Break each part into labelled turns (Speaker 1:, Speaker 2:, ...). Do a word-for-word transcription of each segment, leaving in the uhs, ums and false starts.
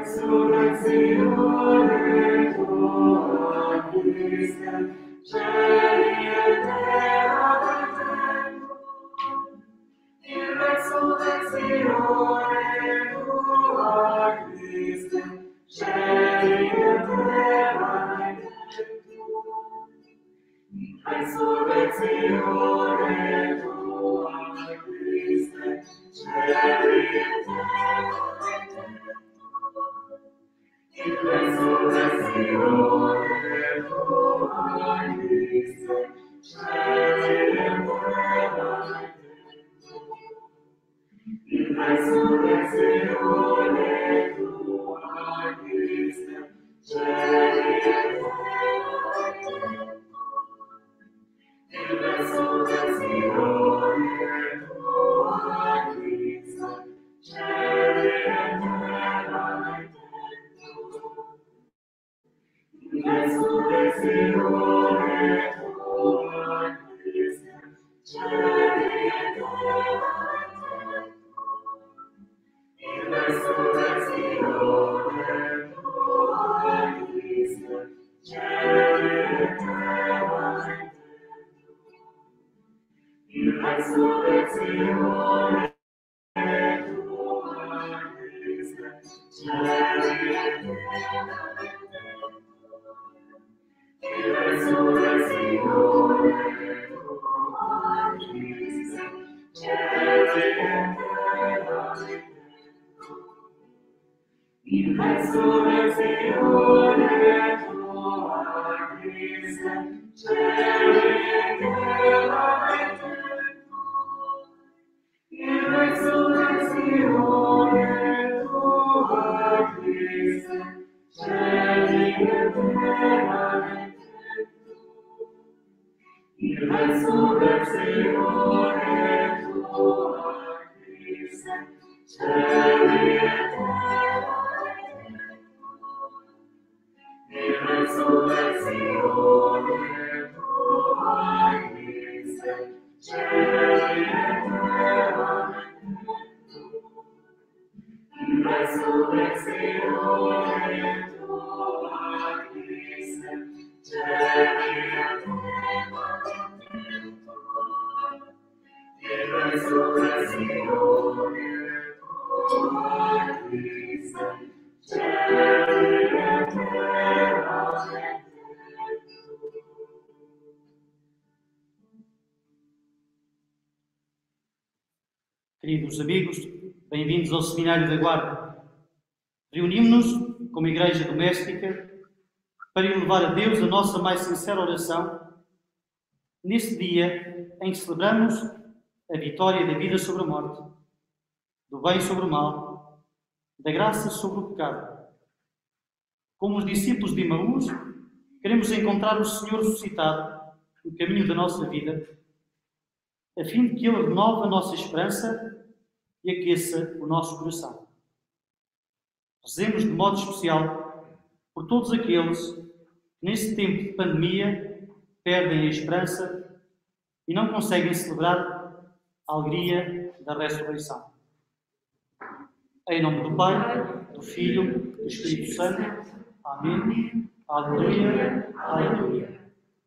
Speaker 1: resurrezione tua, Christe, celi e terra del tempo, in resurrezione tua, Christe, celi e terra del tempo, in resurrezione tua, Christe, celi e terra del tempo, in resurrezione tua, Christe, celi e terra del tempo, in resurrezione tua, Christe, celi e terra del tempo, in resurrezione tua, Christe, celi e terra del tempo, in resurrezione tua, Christe, celi e terra del tempo, in resurrezione tua, Christe, celi e terra del tempo, in resurrezione tua, Christe, celi e terra del tempo, in resurrezione tua, Christe, celi e terra del tempo, in resurrezione tua, Christe, celi e terra del tempo, in resurrezione tua, Christe, celi e terra del tempo, in resurrezione tua, Christe, celi e terra del tempo, in resurrezione tua, Christe, celi e terra del tempo, in resurrezione tua, Christe, celi e terra del tempo, in resurrezione tua, Christe, celi e terra del tempo.
Speaker 2: Queridos amigos, bem-vindos ao Seminário da Guarda. Reunimos-nos como igreja doméstica para elevar a Deus a nossa mais sincera oração nesse dia em que celebramos a vitória da vida sobre a morte, do bem sobre o mal, da graça sobre o pecado. Como os discípulos de Emaús, queremos encontrar o Senhor ressuscitado no caminho da nossa vida, a fim de que Ele renove a nossa esperança e aqueça o nosso coração. Rezemos de modo especial por todos aqueles que, neste tempo de pandemia, perdem a esperança e não conseguem celebrar a alegria da ressurreição. Em nome do Pai, do Filho, do Espírito Santo. Amém. Aleluia. Aleluia.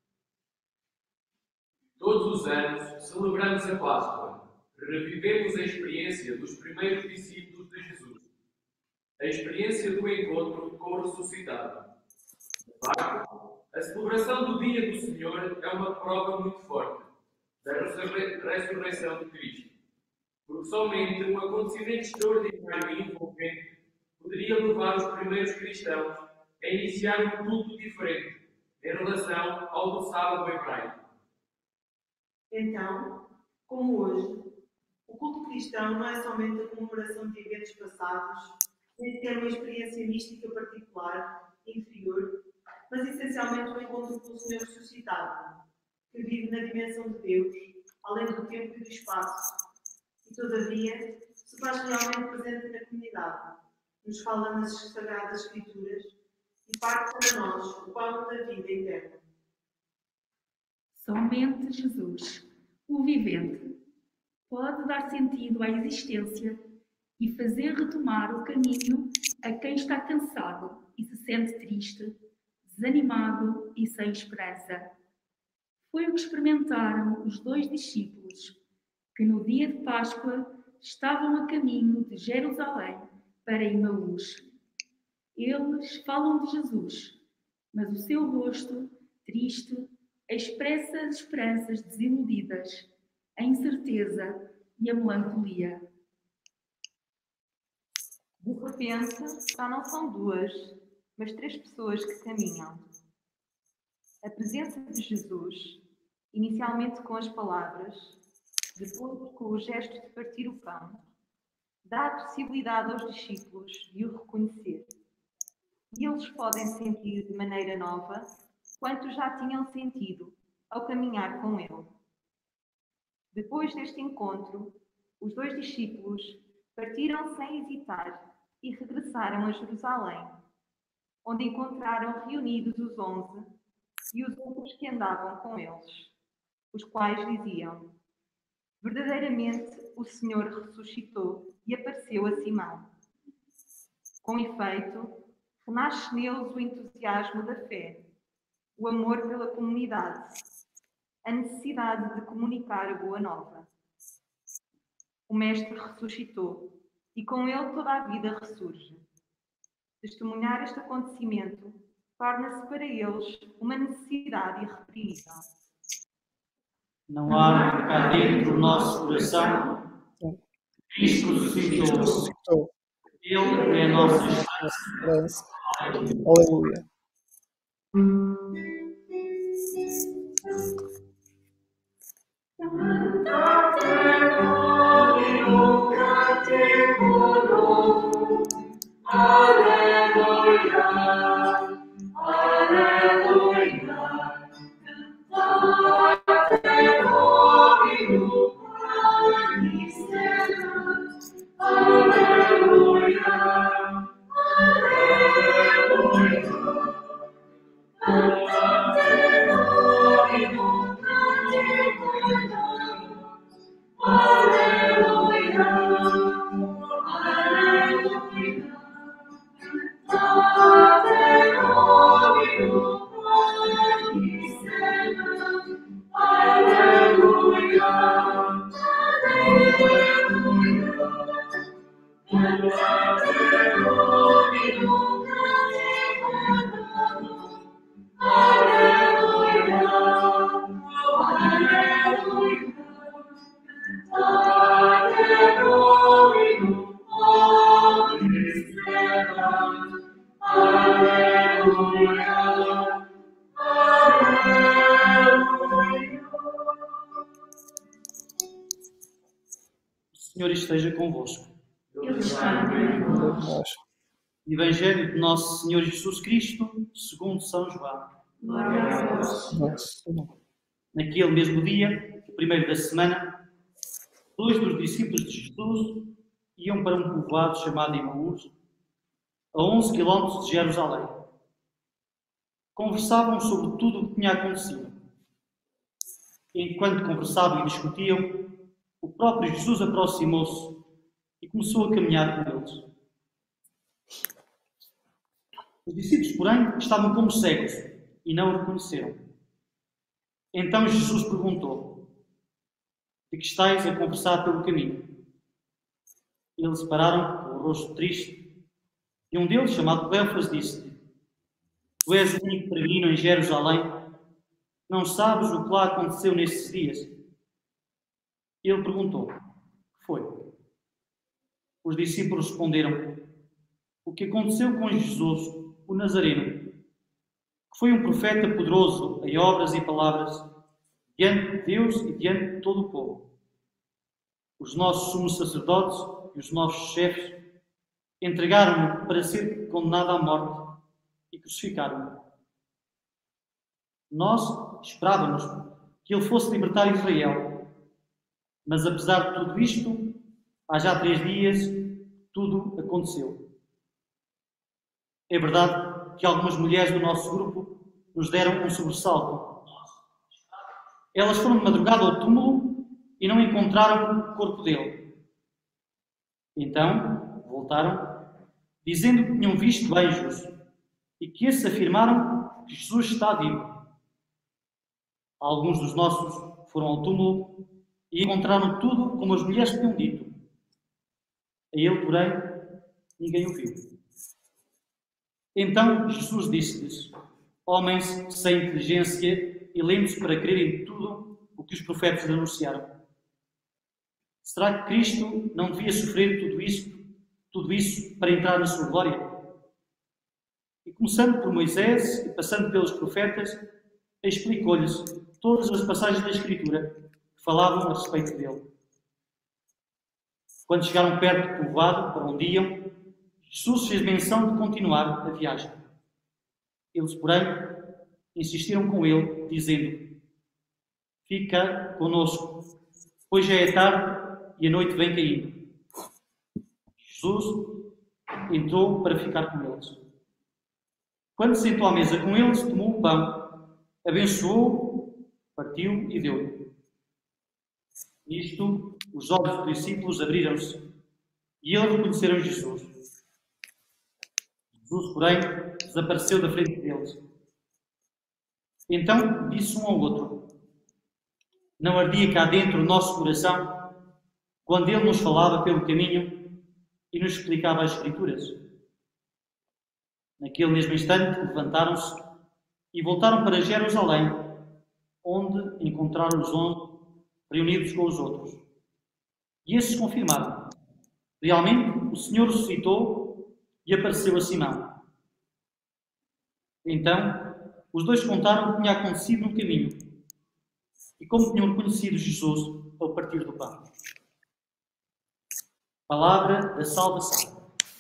Speaker 3: Todos os anos celebramos a Páscoa. Revivemos a experiência dos primeiros discípulos de Jesus. A experiência do encontro com o ressuscitado. De facto, a celebração do Dia do Senhor é uma prova muito forte da ressurreição de Cristo. Porque somente um acontecimento extraordinário e envolvente poderia levar os primeiros cristãos a iniciar um culto diferente em relação ao do sábado hebraico.
Speaker 4: Então, como hoje, o culto cristão não é somente a comemoração de eventos passados, nem ter uma experiência mística particular, interior, mas essencialmente o encontro com o Senhor ressuscitado, que vive na dimensão de Deus, além do tempo e do espaço, e todavia se faz realmente presente na comunidade, nos fala nas Sagradas Escrituras e parte para nós o pão da vida eterna.
Speaker 5: Somente Jesus, o vivente, pode dar sentido à existência e fazer retomar o caminho a quem está cansado e se sente triste, desanimado e sem esperança. Foi o que experimentaram os dois discípulos, que no dia de Páscoa estavam a caminho de Jerusalém para Emaús. Eles falam de Jesus, mas o seu rosto, triste, expressa as esperanças desiludidas, a incerteza e a melancolia.
Speaker 6: De repente, já não são duas, mas três pessoas que caminham. A presença de Jesus, inicialmente com as palavras, depois com o gesto de partir o pão, dá a possibilidade aos discípulos de o reconhecer. E eles podem sentir de maneira nova quanto já tinham sentido ao caminhar com ele. Depois deste encontro, os dois discípulos partiram sem hesitar e regressaram a Jerusalém, onde encontraram reunidos os onze e os outros que andavam com eles, os quais diziam: verdadeiramente o Senhor ressuscitou e apareceu a Simão. Com efeito, renasce neles o entusiasmo da fé, o amor pela comunidade, a necessidade de comunicar a boa nova. O Mestre ressuscitou e com ele toda a vida ressurge. Testemunhar este acontecimento torna-se para eles uma necessidade irreprimível.
Speaker 2: Não há cá dentro do nosso coração. Cristo ressuscitou. Ele é a nossa
Speaker 7: esperança. Aleluia.
Speaker 2: O Senhor esteja convosco.
Speaker 5: Ele está no
Speaker 2: Evangelho de Nosso Senhor Jesus Cristo, segundo São João.
Speaker 5: Glória a Deus.
Speaker 2: Naquele mesmo dia, o primeiro da semana, dois dos discípulos de Jesus iam para um povoado chamado Emaús, a onze quilómetros de Jerusalém. Conversavam sobre tudo o que tinha acontecido. Enquanto conversavam e discutiam, o próprio Jesus aproximou-se e começou a caminhar com eles. Os discípulos, porém, estavam como cegos e não o reconheceram. Então Jesus perguntou: de que estáis a conversar pelo caminho? Eles pararam com o rosto triste e um deles, chamado Cleofas, disse-lhe: tu és o único peregrino em Jerusalém, não sabes o que lá aconteceu nestes dias? Ele perguntou: que foi? Os discípulos responderam: o que aconteceu com Jesus, o Nazareno, que foi um profeta poderoso em obras e palavras, diante de Deus e diante de todo o povo. Os nossos sumos sacerdotes e os nossos chefes entregaram-no para ser condenado à morte e crucificaram-no. Nós esperávamos que ele fosse libertar Israel, mas apesar de tudo isto, há já três dias tudo aconteceu. É verdade que algumas mulheres do nosso grupo nos deram um sobressalto. Elas foram de madrugada ao túmulo e não encontraram o corpo dele. Então voltaram, dizendo que tinham visto anjos e que esses afirmaram que Jesus está vivo. Alguns dos nossos foram ao túmulo e encontraram tudo como as mulheres tinham dito. A ele, porém, ninguém o viu. Então Jesus disse-lhes: homens sem inteligência e lentos para crerem em tudo o que os profetas anunciaram. Será que Cristo não devia sofrer tudo isso, tudo isso para entrar na sua glória? E começando por Moisés e passando pelos profetas, explicou-lhes todas as passagens da Escritura que falavam a respeito dele. Quando chegaram perto do povoado para onde iam, Jesus fez menção de continuar a viagem. Eles, porém, insistiram com ele, dizendo: fica conosco, pois já é tarde e a noite vem caindo. Jesus entrou para ficar com eles. Quando se sentou à mesa com eles, tomou o pão, abençoou, partiu e deu-lhe. Nisto, os olhos dos discípulos abriram-se e eles reconheceram Jesus. Jesus, porém, desapareceu da frente deles. Então disse um ao outro: não ardia cá dentro o nosso coração quando ele nos falava pelo caminho e nos explicava as Escrituras? Naquele mesmo instante levantaram-se e voltaram para Jerusalém, onde encontraram os onze reunidos com os outros. E esses confirmaram: realmente o Senhor ressuscitou e apareceu a Simão. Então os dois contaram o que tinha acontecido no caminho e como tinham reconhecido Jesus ao partir do pão. Palavra da salvação.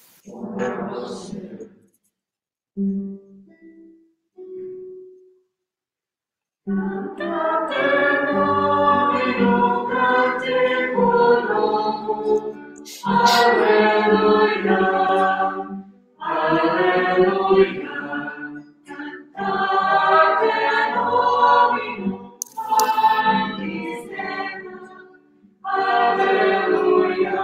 Speaker 1: Aleluia, aleluia, cantate Dominum, aleluia,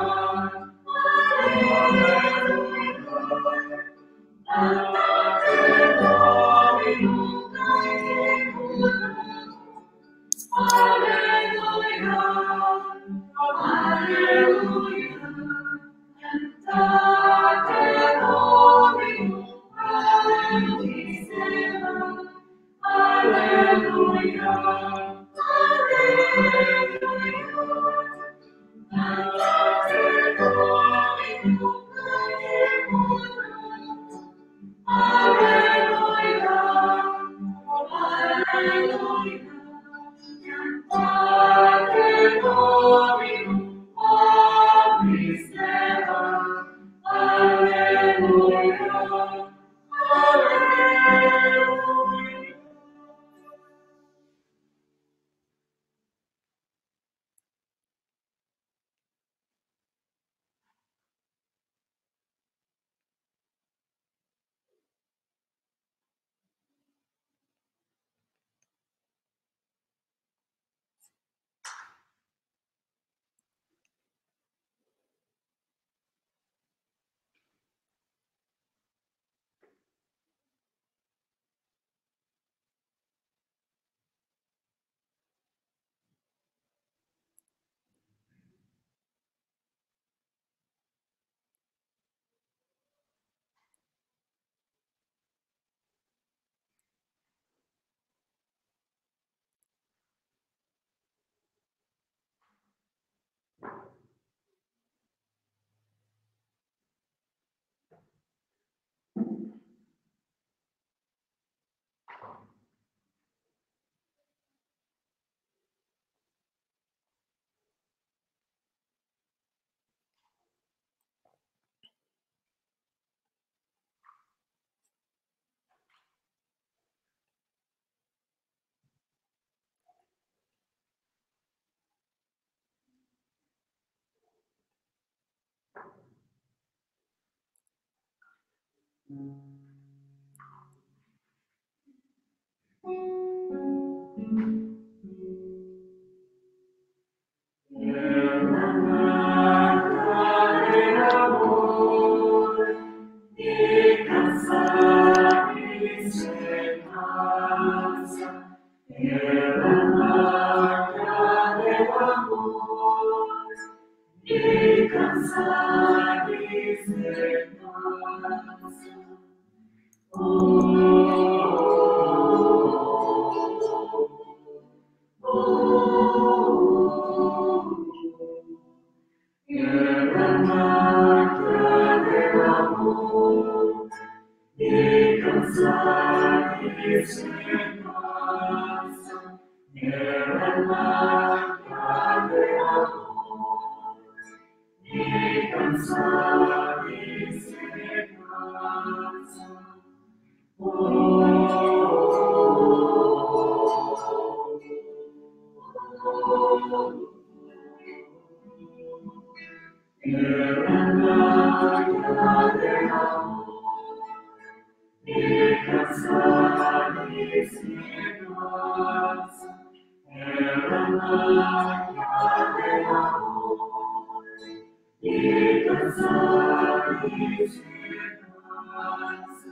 Speaker 1: E cansares de nós. Era marca de amor e cansares de nós. Era marca de amor e cansares de nós. Era marca de amor e cansares de nós. Era marca de amor e cansares de nós.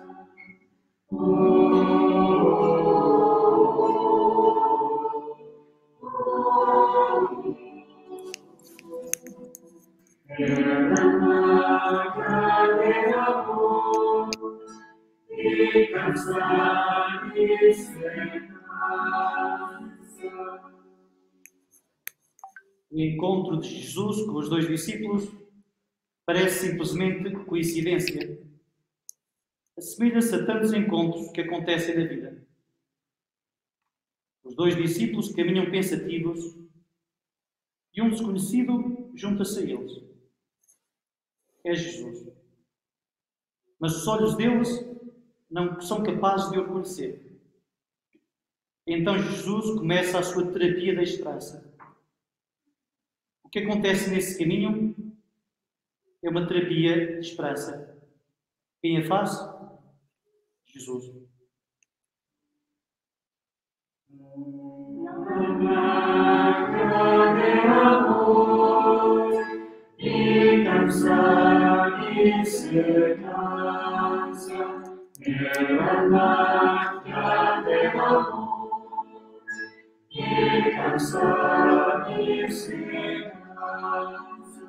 Speaker 1: Era marca de amor e cansares de nós.
Speaker 2: O encontro de Jesus com os dois discípulos parece simplesmente coincidência. Assemelha-se a tantos encontros que acontecem na vida. Os dois discípulos caminham pensativos e um desconhecido junta-se a eles. É Jesus. Mas os olhos deles não são capazes de o reconhecer. Então Jesus começa a sua terapia da esperança. O que acontece nesse caminho é uma terapia de esperança. Quem a faz? Jesus.
Speaker 1: Marca de amor e cansares de nós. Era marca de amor e cansares de nós.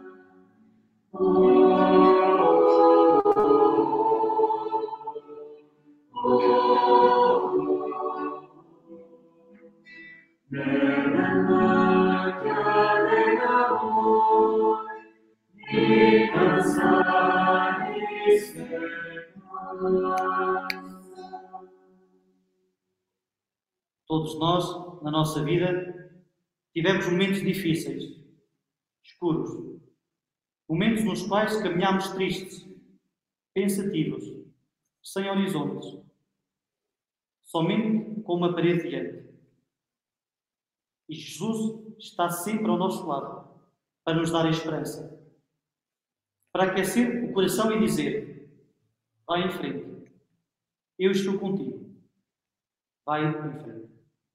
Speaker 1: Era marca de amor e cansares de nós.
Speaker 2: Todos nós, na nossa vida, tivemos momentos difíceis, escuros, momentos nos quais caminhámos tristes, pensativos, sem horizontes, somente com uma parede diante. E Jesus está sempre ao nosso lado, para nos dar a esperança, para aquecer o coração e dizer: vai em frente, eu estou contigo, vai em frente.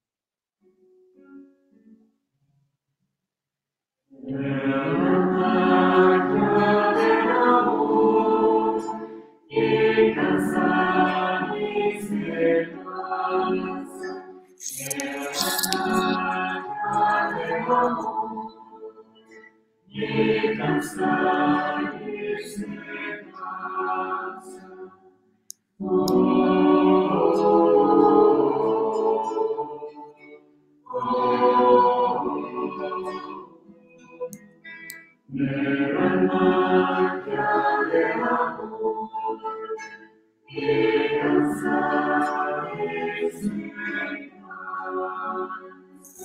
Speaker 1: Era marca de amor e cansares de nós. Era marca de amor e cansares de nós. Era marca de amor e cansares de nós.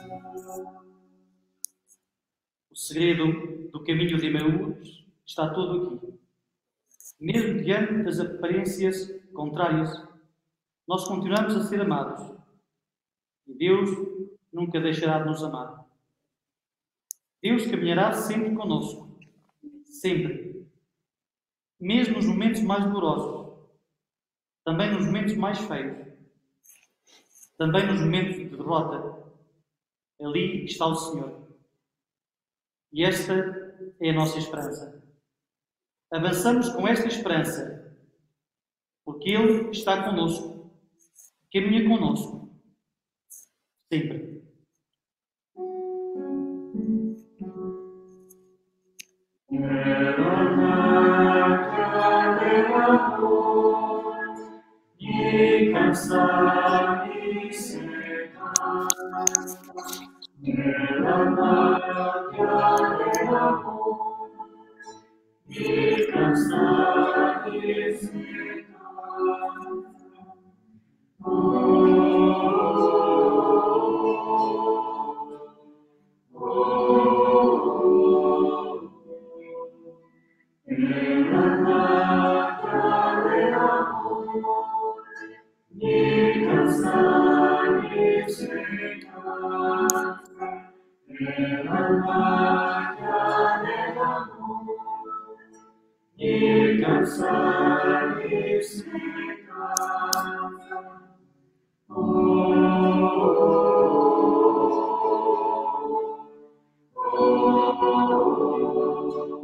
Speaker 2: O segredo do caminho de Emaús está todo aqui. Mesmo diante das aparências contrárias, nós continuamos a ser amados. E Deus nunca deixará de nos amar. Deus caminhará sempre conosco. Sempre. Mesmo nos momentos mais dolorosos. Também nos momentos mais feios. Também nos momentos de derrota. Ali está o Senhor. E esta é a nossa esperança. Avançamos com esta esperança, porque Ele está conosco, caminha conosco. sempre.
Speaker 1: E cansar e secar, nela máquina de amor, e cansar e secar. Oh, oh, oh, nela máquina de amor, e cansar e secar, nela máquina de amor, e cansar e secar. Oh, oh, oh,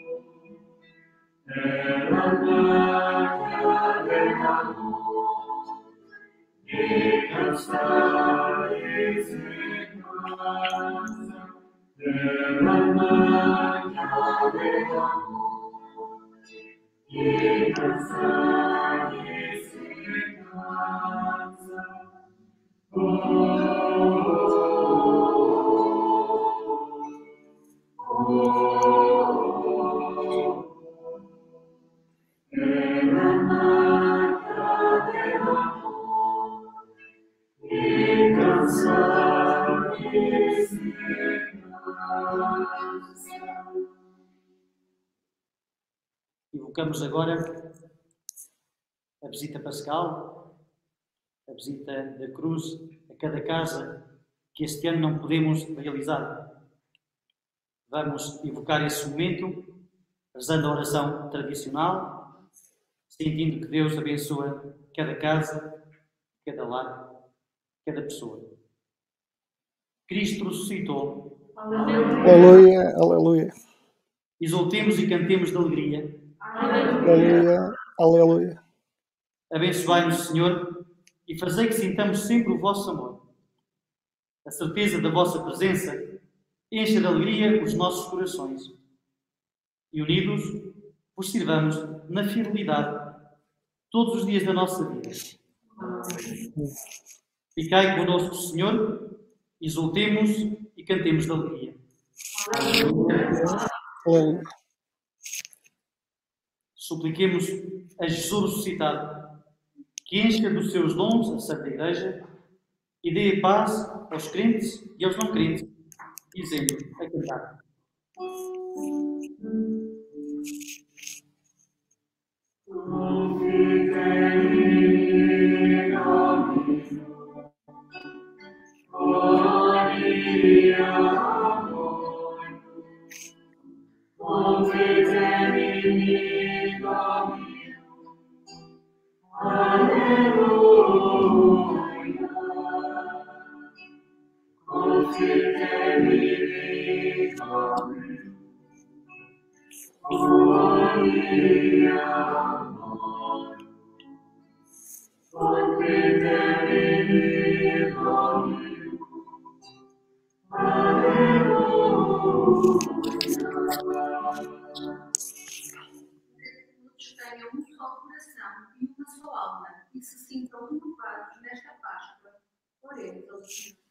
Speaker 1: nela máquina de amor, e cansar e secar, nela máquina de amor, e cansar e secar. Oh, oh, oh, nela máquina de amor, e cansar e secar.
Speaker 2: Evocamos agora a visita pascal, a visita da cruz a cada casa que este ano não podemos realizar. Vamos evocar esse momento, rezando a oração tradicional, sentindo que Deus abençoa cada casa, cada lar, cada pessoa. Cristo ressuscitou.
Speaker 7: Aleluia, aleluia.
Speaker 2: Exultemos e cantemos de alegria.
Speaker 7: Aleluia, aleluia.
Speaker 2: Abençoai-nos, Senhor, e fazei que sintamos sempre o vosso amor. A certeza da vossa presença enche de alegria os nossos corações. E unidos, vos sirvamos na fidelidade todos os dias da nossa vida. Ficai connosco, Senhor, exultemos e cantemos de alegria.
Speaker 7: Aleluia.
Speaker 2: Supliquemos a Jesus ressuscitado, que encha dos seus dons a Santa Igreja e dê paz aos crentes e aos não crentes, dizendo a cantar.
Speaker 5: Todos tenham um só coração e uma só alma e se sintam renovados nesta Páscoa. Oremos ao Senhor.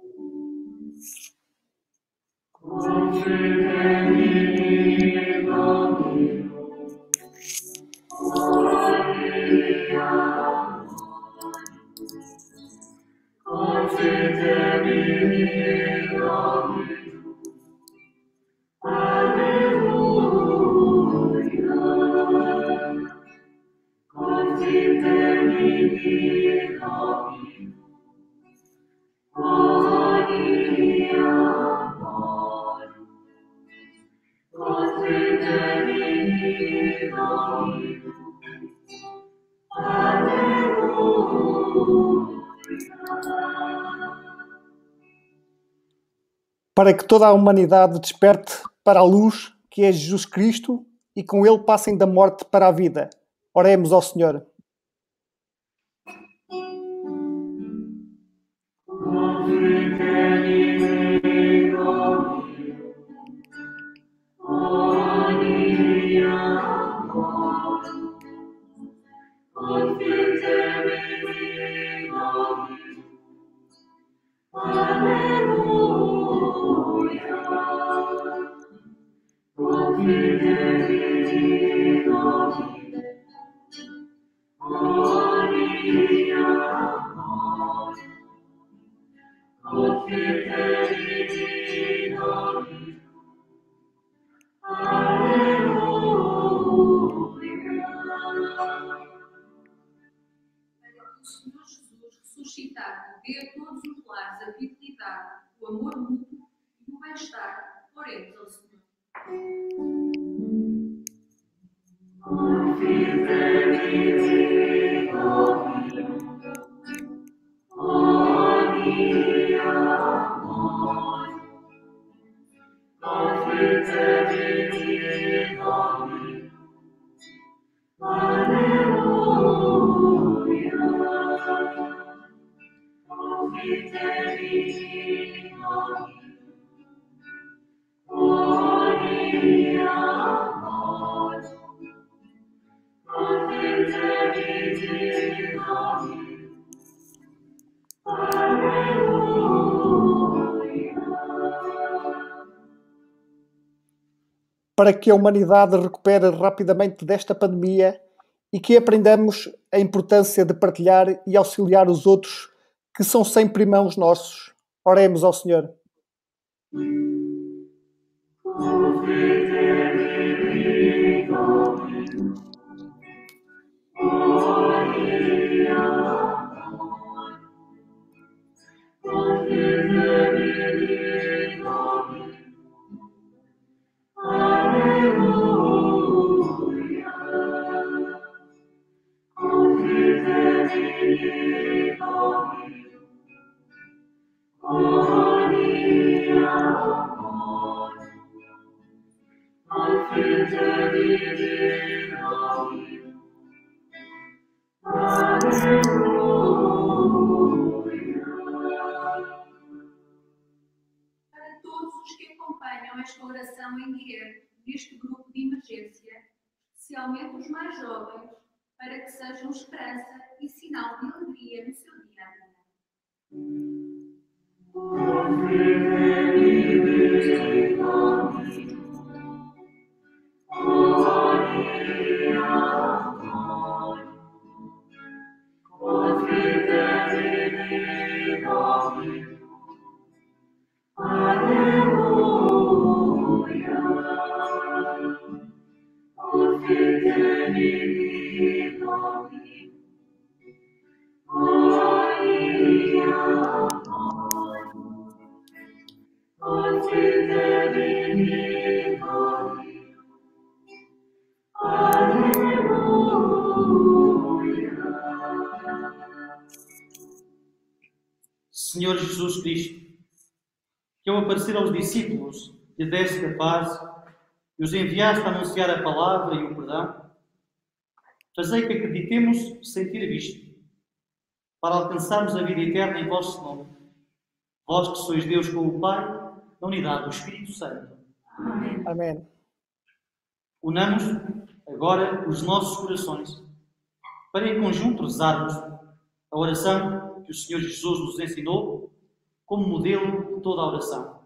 Speaker 7: Para que toda a humanidade desperte para a luz que é Jesus Cristo e com ele passem da morte para a vida. Oremos ao Senhor.
Speaker 1: Oh,
Speaker 5: Senhor Jesus ressuscitar dê a todos os lares a vitalidade, o amor mútuo e o bem-estar. Oremos ao Senhor.
Speaker 7: Para que a humanidade recupere rapidamente desta pandemia e que aprendamos a importância de partilhar e auxiliar os outros que são sempre irmãos nossos. Oremos ao Senhor.
Speaker 5: Para todos os que acompanham esta oração em direto neste grupo de emergência, especialmente os mais jovens, para que sejam esperança e sinal de alegria no seu dia a dia.
Speaker 2: Senhor Jesus Cristo, que ao aparecer aos discípulos lhe deste a paz e os enviaste a anunciar a palavra e o perdão, fazei que acreditemos sem ter visto, para alcançarmos a vida eterna em vosso nome, vós que sois Deus com o Pai, na unidade do Espírito Santo.
Speaker 5: Amém.
Speaker 7: Amém.
Speaker 2: Unamos agora os nossos corações para em conjunto rezarmos a oração que o Senhor Jesus nos ensinou como modelo de toda a oração.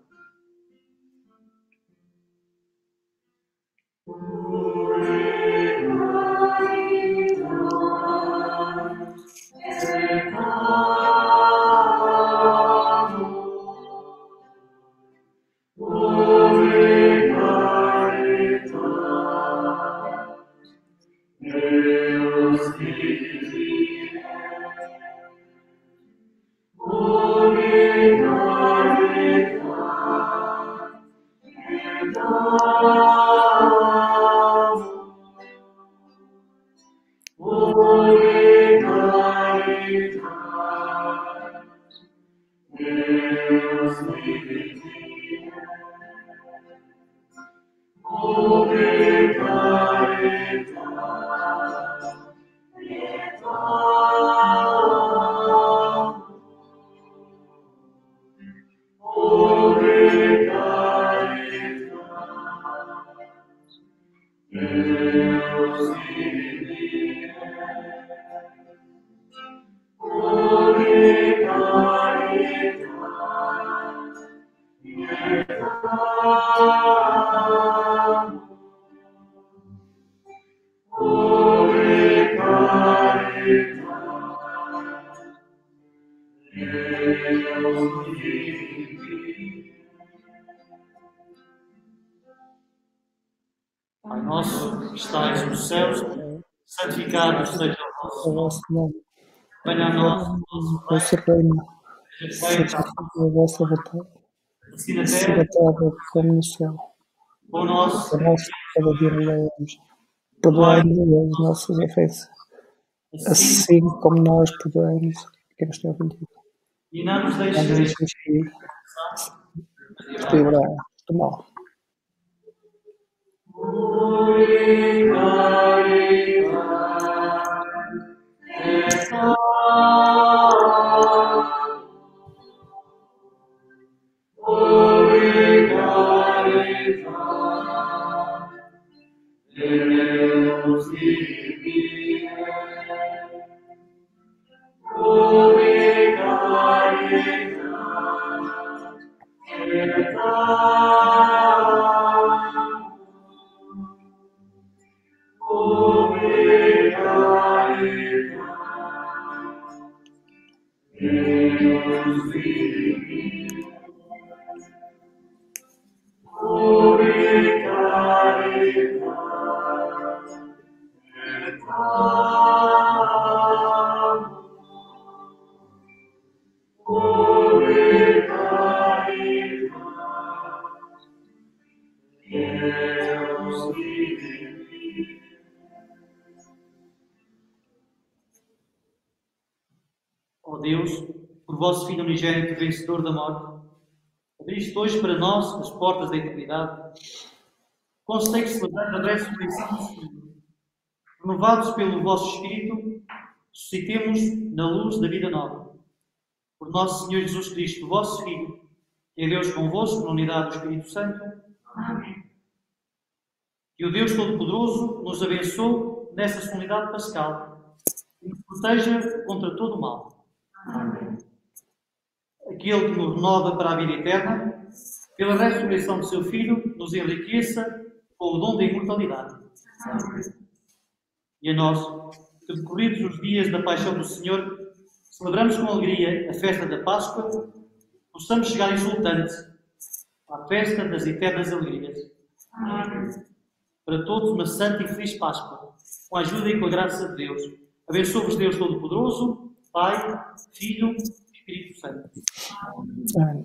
Speaker 2: Pai nosso, que estais nos céus, santificado seja o vosso
Speaker 7: O
Speaker 2: nome.
Speaker 7: vosso nome,
Speaker 2: Venha a nós o
Speaker 7: o
Speaker 2: vosso
Speaker 7: vosso reino,
Speaker 2: reino,
Speaker 7: seja
Speaker 2: seja
Speaker 7: feita a vossa vontade,
Speaker 2: assim na
Speaker 7: assim na
Speaker 2: terra,
Speaker 7: terra como no céu.
Speaker 2: o nosso,
Speaker 7: O nosso cada dia nos dai hoje. Perdoai-nos as nossas ofensas,
Speaker 2: assim,
Speaker 7: assim como nós perdoamos a quem nos tem ofendido.
Speaker 2: e não nos
Speaker 7: Não nos
Speaker 2: deixeis
Speaker 7: deixeis cair, mas livrai-nos do mal.
Speaker 2: Ó Deus, por vosso Filho unigênito, vencedor da morte, abriste hoje para nós as portas da eternidade. Concedei que, celebrando a ressurreição do Senhor, renovados pelo vosso Espírito, suscitemos na luz da vida nova. Por nosso Senhor Jesus Cristo, vosso Filho, que é Deus convosco, na unidade do Espírito Santo.
Speaker 1: Amém.
Speaker 2: Que o Deus Todo-Poderoso nos abençoe nessa solenidade pascal e nos proteja contra todo o mal.
Speaker 1: Amém.
Speaker 2: Aquele que nos renova para a vida eterna, pela ressurreição do seu Filho, nos enriqueça com o dom da imortalidade.
Speaker 1: Amém.
Speaker 2: E a nós, que decorridos os dias da paixão do Senhor, celebramos com alegria a festa da Páscoa, possamos chegar exultantes à festa das eternas alegrias.
Speaker 1: Amém.
Speaker 2: Para todos uma santa e feliz Páscoa, com a ajuda e com a graça de Deus. Abençoe-vos Deus Todo-Poderoso, Pai, Filho e Espírito Santo.
Speaker 7: Amém.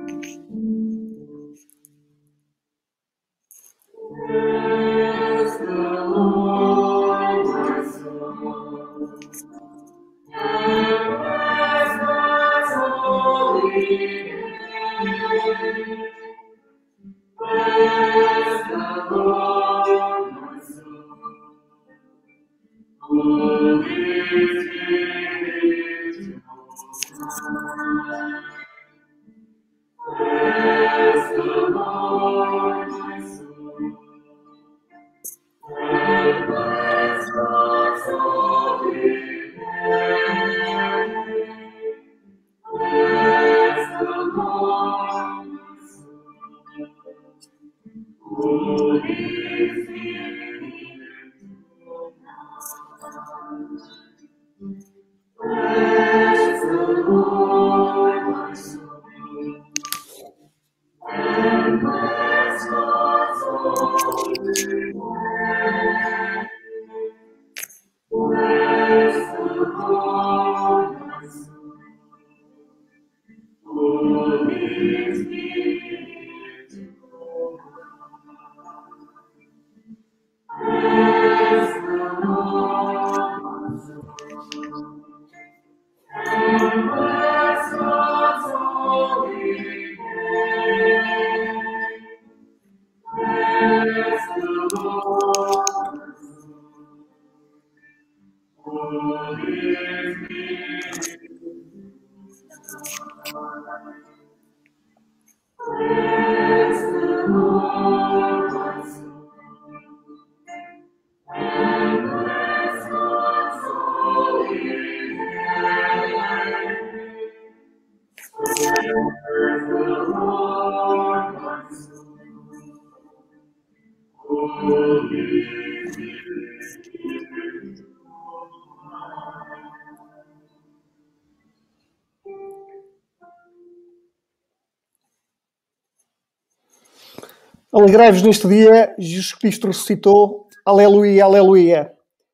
Speaker 7: Alegrai-vos neste dia, Jesus Cristo ressuscitou, aleluia, aleluia.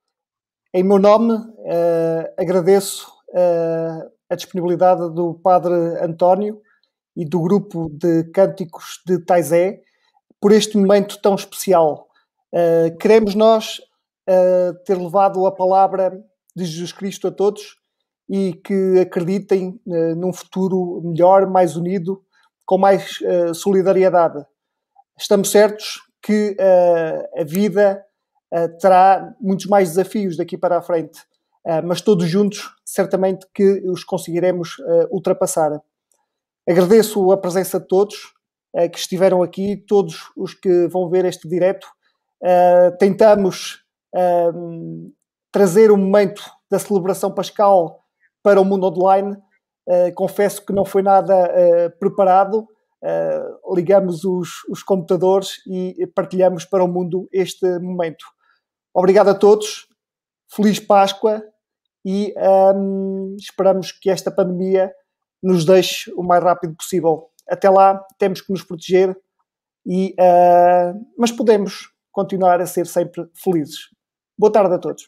Speaker 7: Em meu nome, uh, agradeço uh, a disponibilidade do Padre António e do grupo de cânticos de Taizé por este momento tão especial. Uh, queremos nós uh, ter levado a palavra de Jesus Cristo a todos e que acreditem uh, num futuro melhor, mais unido, com mais uh, solidariedade. Estamos certos que uh, a vida uh, terá muitos mais desafios daqui para a frente, uh, mas todos juntos, certamente que os conseguiremos uh, ultrapassar. Agradeço a presença de todos uh, que estiveram aqui, todos os que vão ver este direto. Uh, tentamos uh, trazer o momento da celebração pascal para o mundo online. Uh, confesso que não foi nada uh, preparado. Uh, ligamos os, os computadores e partilhamos para o mundo este momento. Obrigado a todos, feliz Páscoa e um, esperamos que esta pandemia nos deixe o mais rápido possível. Até lá temos que nos proteger, e, uh, mas podemos continuar a ser sempre felizes. Boa tarde a todos.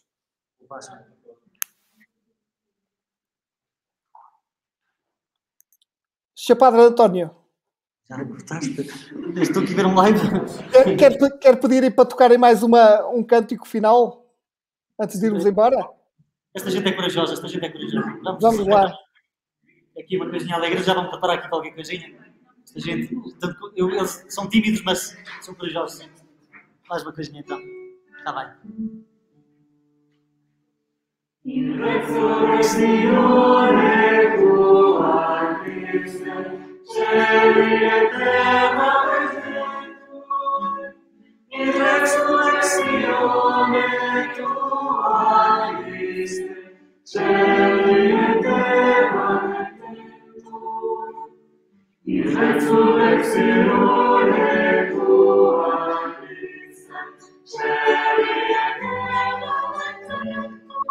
Speaker 7: senhor Padre António.
Speaker 2: Já cortaste? Estou aqui a ver um live.
Speaker 7: Quer, quer, quer pedir para tocarem mais uma, um cântico final antes de irmos embora?
Speaker 2: Esta gente é corajosa, esta gente é corajosa. Vamos,
Speaker 7: Vamos lá.
Speaker 2: Aqui uma coisinha alegre, já vão preparar aqui qualquer coisinha. Esta gente, eu, eles são tímidos, mas são corajosos. Sim. Mais uma coisinha então. Está bem.
Speaker 1: Signore, tua vista, cieli e terra reddentur, in resurrezione tua vista, cieli e terra reddentur, in resurrezione tua vista, cieli e terra reddentur.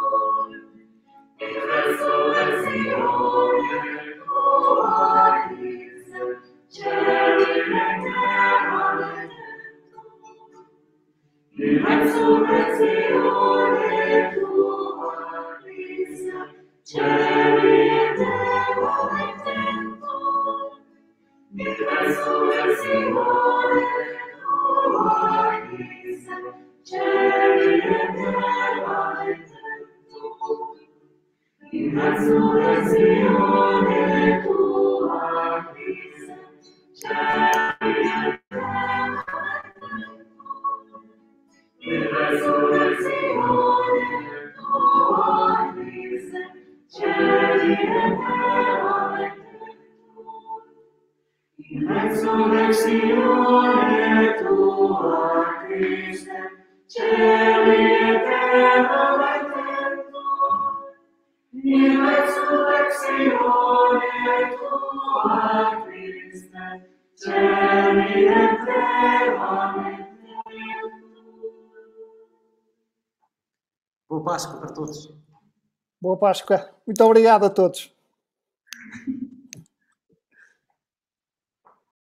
Speaker 1: In resurrezione tua vista, cieli e terra reddentur. In resurrezione tua vista, cieli e terra reddentur. resurrezione tua Christe, celi et terra redento. In resurrezione tua Christe, celi et terra redento. In resurrezione tua Christe, celi et terra redento. In resurrezione tua Christe, celi et terra redento. In resurrezione tua Christe, celi et terra redento.
Speaker 2: Boa Páscoa para todos.
Speaker 7: Boa Páscoa. Muito obrigado a todos.